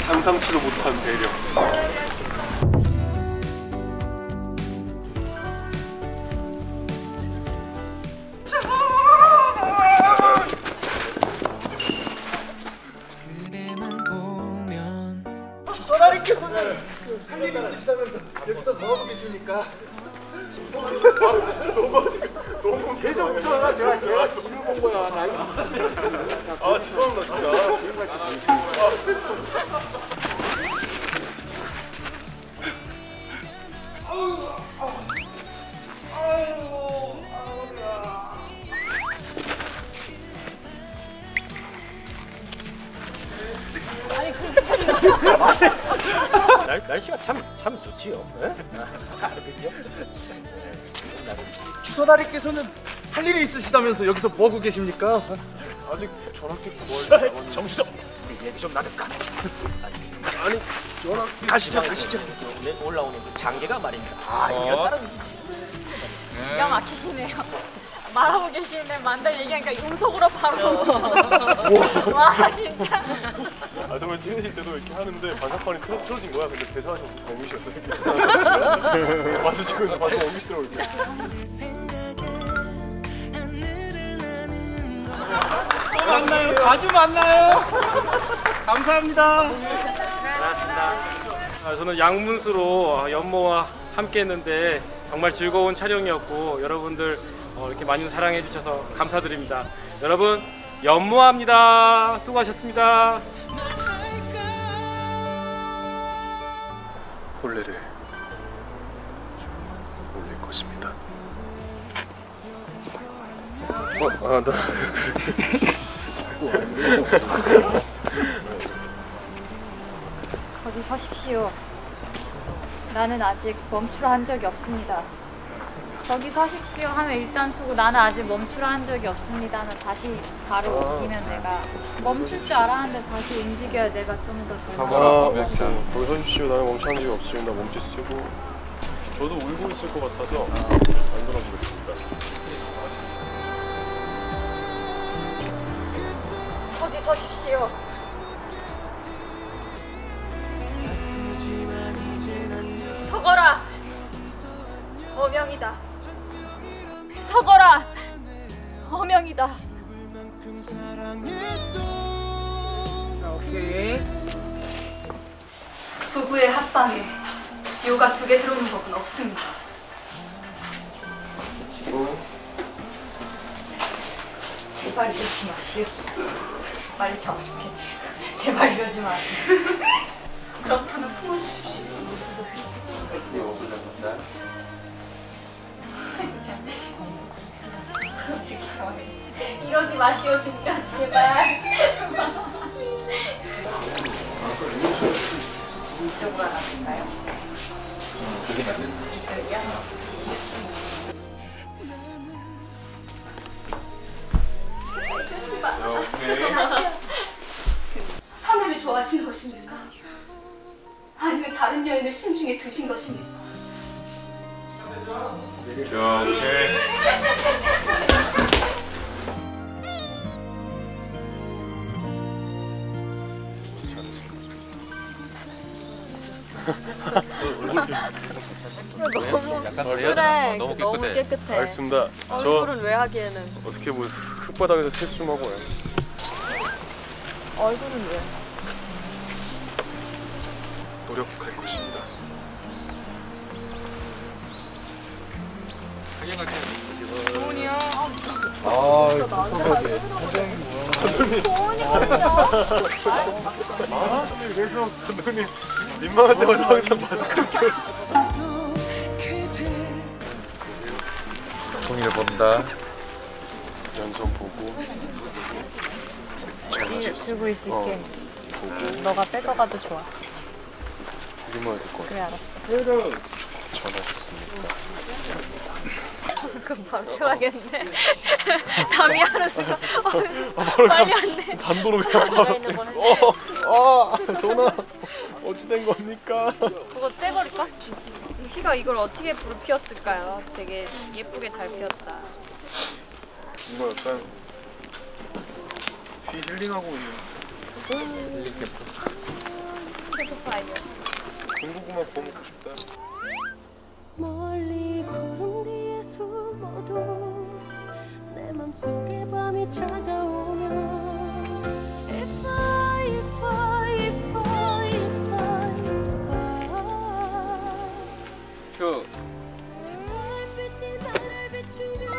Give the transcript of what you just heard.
상상치도 못한 배려. 주소다리께서는 할 일이 있으시다면서 여기서 뭐하고 계십니까? 아 진짜 너무 계속 웃어요. 제가 뒤를 본 거야. 아 죄송합니다 진짜. 날씨가 참 좋지요. 주소다리께서는 할 일이 있으시다면서 여기서 뭐하고 계십니까? 아직 전학했고 뭘 정수도 얘기 좀 나눌까? 아니 전학 가시죠. 올라오는 그 장계가 말입니다. 이런 따름이지. 기가 막히시네요. 말하고 계시는데 만달 얘기하니까 용속으로 바로. 와 진짜. 아 정말 찍으실 때도 이렇게 하는데 반사판이 틀어진 거야. 근데 대사하셔서 엉이셨어요. 맞으시고 봐서 엉이시더라고요. 만나요. 자주 만나요. 감사합니다. 저는 양문수로 연모와 함께했는데 정말 즐거운 촬영이었고 여러분들 이렇게 많이 사랑해 주셔서 감사드립니다. 여러분 연모합니다. 수고하셨습니다. 혼례를 올릴 것입니다. 나 거기 서십시오. 나는 아직 멈추라 한 적이 없습니다. 거기 서십시오 하면 일단 쓰고 나는 아직 멈추라 한 적이 없습니다는 다시 바로 옮기면 내가 멈출 줄 알았는데 다시 움직여야 내가 좀 더 젊어. 거기 서십시오. 나는 멈춘 적이 없습니다. 몸짓 쓰고 저도 울고 있을 것 같아서 안 돌아보겠습니다. 거기 서십시오. 서거라. 어명이다. 서거라. 어명이다. 오케이. 부부의 합방에 요가 2개 들어오는 법은 없습니다. 제발 이러지 마시오. 말이 정확해. 제발 이러지 마시오. 그렇다면 품어주십시오. 진짜 이러지 마시오. 진짜 제발. 이쪽으로 하나 될까요? 이쪽이요? 사내를 좋아하시는 것입니까? 아니면 다른 여인을 심중에 두신 것입니까? 오케이. 그래, 너무 깨끗해. 알겠습니다. 얼굴은 왜 하기에는. 어떻게 뭐 흙바닥에서 세수 좀 하고요. 얼굴은 왜? 노력할 것입니다. 도훈이요. 그래서 감독님 민망할 때마다 항상 마스크를 껴요. 종이를 본다. 연선 보고 들고 있을게. 보고 너가 뺏어가도 좋아. 이름을 듣고 그래 알았어. 전하셨습니다. 그럼 바로 퇴하겠네. 담이 하루수가 빨리 왔네. 단도로 그냥 바로 전화 어찌된 겁니까? 그거 떼버릴까? 희가 이걸 어떻게 불 피웠을까요? 되게 예쁘게 잘 피웠다. 이거 약간 휘 힐링하고 있는 힐링 캠프. 군고구마 구워 먹고 싶다. 멀리 구름 뒤에 숨어도 내 맘속에 밤이 찾아오면 If I 그 저 달빛이 나를 비추면